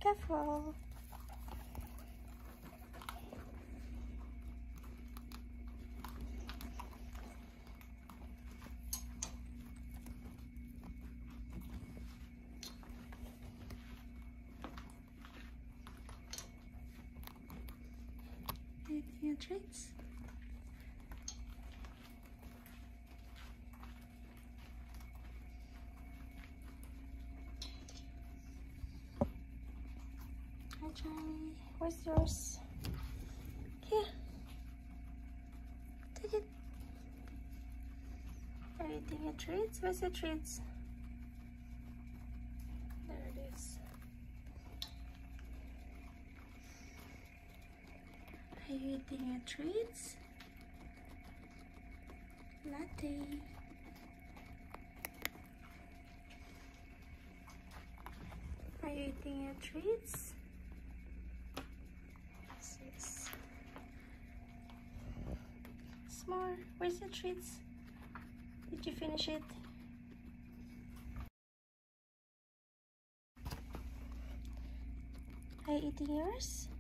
Careful. Eating your treats. Hi Charlie, where's yours? Here. Take it. Are you eating your treats? Where's your treats? There it is. Are you eating your treats? Latte. Are you eating your treats? Yes. S'more, where's your treats? Did you finish it? Are you eating yours?